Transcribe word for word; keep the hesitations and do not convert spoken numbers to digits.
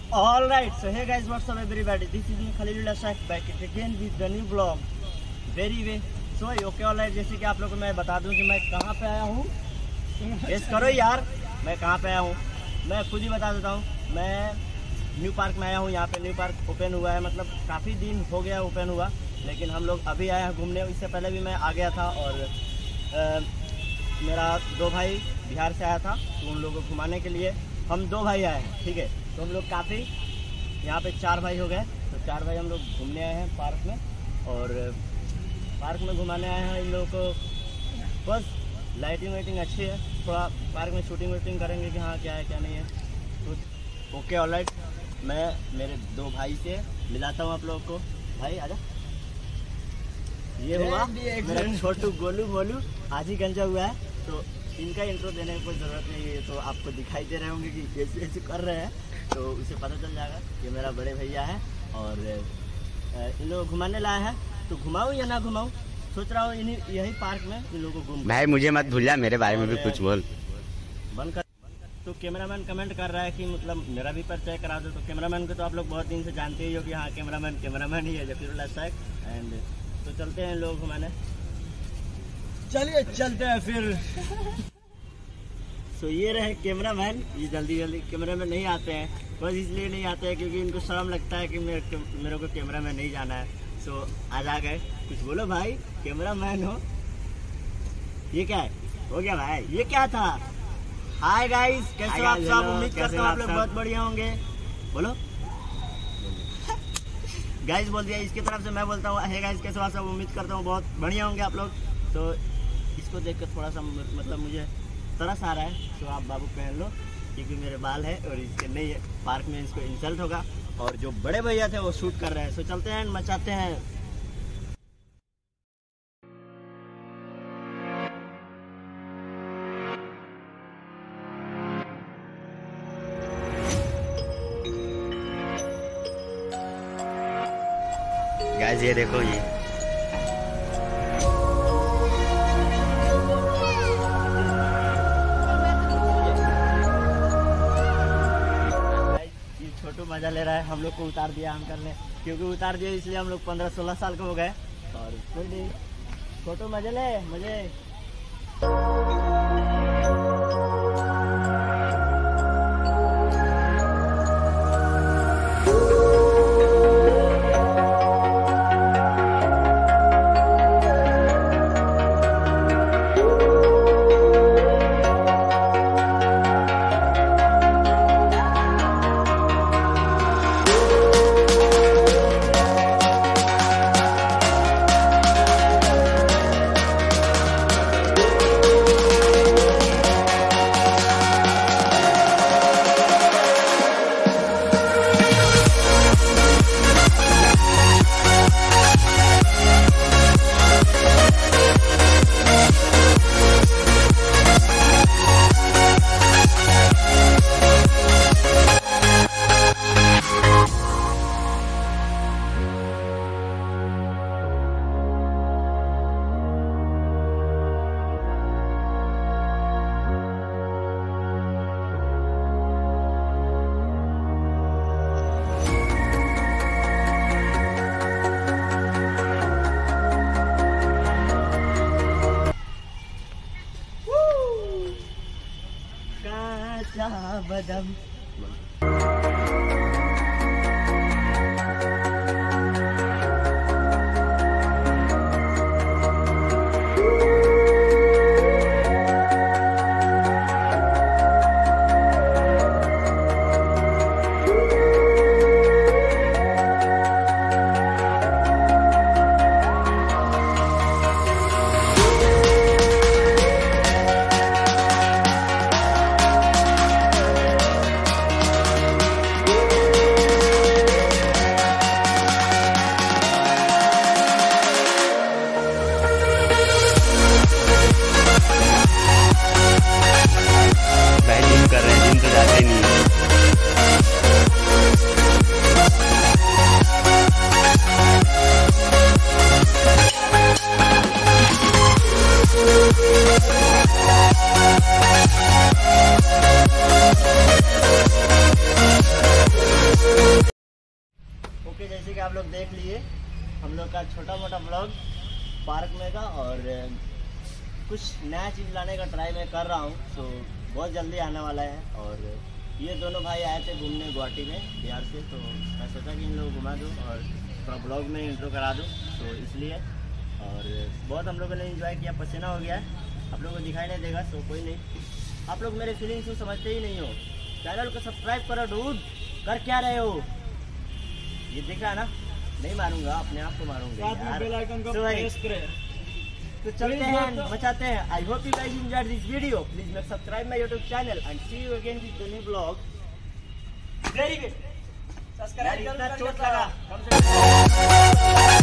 All right, so hey guys, what's up everybody? This is me Khalilullah Shaikh back again with the new vlog. Very way. So okay, all right. जैसे कि आप लोगों को मैं बता दूं कि मैं कहाँ पे आया हूँ. गेस करो यार, मैं कहाँ पे आया हूँ. मैं खुद ही बता देता हूँ. मैं न्यू पार्क में आया हूँ. यहाँ पे न्यू पार्क ओपन हुआ है, मतलब काफ़ी दिन हो गया ओपन हुआ, लेकिन हम लोग अभी आए हैं घूमने. इससे पहले भी मैं आ गया था और आ, मेरा दो भाई बिहार से आया था, तो उन लोगों को घुमाने के लिए हम दो भाई आए हैं. ठीक है, तो हम लोग काफ़ी यहाँ पे चार भाई हो गए. तो चार भाई हम लोग घूमने आए हैं पार्क में, और पार्क में घुमाने आए हैं इन लोगों को. बस लाइटिंग वाइटिंग अच्छी है, थोड़ा पार्क में शूटिंग वूटिंग करेंगे कि हाँ क्या है क्या नहीं है. तो ओके ऑलराइट, मैं मेरे दो भाई से मिलाता हूँ आप लोगों को. भाई आजा. ये हुआ मेरा छोटू गोलू मोलू, आज ही गंजा हुआ है. तो इनका इंट्रो देने की कोई ज़रूरत नहीं है, तो आपको दिखाई दे रहे होंगे कि कैसे कैसे कर रहे हैं, तो उसे पता चल जाएगा कि मेरा बड़े भैया है और इन लोग घुमाने लाए हैं. तो घुमाऊँ या ना घुमाऊँ, सोच रहा हूँ इन्हीं यही पार्क में इन लोगों को घूम. भाई मुझे मत भूलिया, मेरे बारे में भी कुछ बोल. बंद कर. तो कैमरामैन कमेंट कर रहा है कि मतलब मेरा भी परिचय करा दो. तो कैमरामैन को तो आप लोग बहुत दिन से जानते ही हो कि हाँ कैमरामैन कैमरामैन ही है, ज़फ़ीरुल्लाह शेख. एंड तो चलते हैं लोग घुमाने. चलिए चलते हैं फिर. सो so, ये रहे कैमरामैन. ये जल्दी जल्दी कैमरामैन नहीं आते हैं, बस इसलिए नहीं आते हैं क्योंकि इनको शर्म लगता है कि मेरे मेरे को कैमरामैन नहीं जाना है. सो so, आज आ गए. कुछ बोलो भाई, कैमरामैन हो. ये क्या है, हो गया भाई, ये क्या था. हाय गाइस, कैसे हो आप सब. उम्मीद करता हूँ आप लोग बहुत बढ़िया होंगे. बोलो गाइस, बोल दिया इसकी तरफ से. मैं बोलता हूँ हे गाइस, कैसे हो आप सब. उम्मीद करता हूँ बहुत बढ़िया होंगे आप लोग. तो इसको देख कर थोड़ा सा मतलब मुझे तरस आ रहा है, तो आप बाबू पहन लो क्योंकि मेरे बाल है और इसके नहीं है. पार्क में इसको इंसल्ट होगा, और जो बड़े भैया थे वो शूट कर रहे हैं. सो चलते हैं, मचाते हैं. गाइस ये देखो, ये छोटू मजा ले रहा है. हम लोग को उतार दिया हम करने, क्योंकि उतार दिया इसलिए हम लोग पंद्रह सोलह साल के हो गए. और कोई नहीं, छोटू मजे ले मजे. लोग देख लिए हम लोग का छोटा मोटा ब्लॉग पार्क में का, और कुछ नया चीज़ लाने का ट्राई मैं कर रहा हूँ। तो बहुत जल्दी आने वाला है। और ये दोनों भाई आए थे घूमने गुवाहाटी में बिहार से, तो मैं सोचा कि इन लोगों को घुमा दूँ और थोड़ा ब्लॉग में इंट्रो करा दूँ, तो इसलिए। और बहुत हम लोगों ने एंजॉय किया, पसीना हो गया है, आप लोगों को दिखाई नहीं देगा, तो कोई नहीं। आप लोग मेरे फीलिंग्स को समझते ही नहीं हो। चैनल को सब्सक्राइब करो डूड, कर क्या रहे हो? ये दिख रहा है ना, नहीं मारूंगा, अपने आप को मारूंगा यार। तो भाई तो चलते हैं, बचाते हैं। I hope you guys enjoyed this video. Please make subscribe my YouTube channel and see you again with the new blog. Very good. Subscribe, इतना चोट लगा कम से कम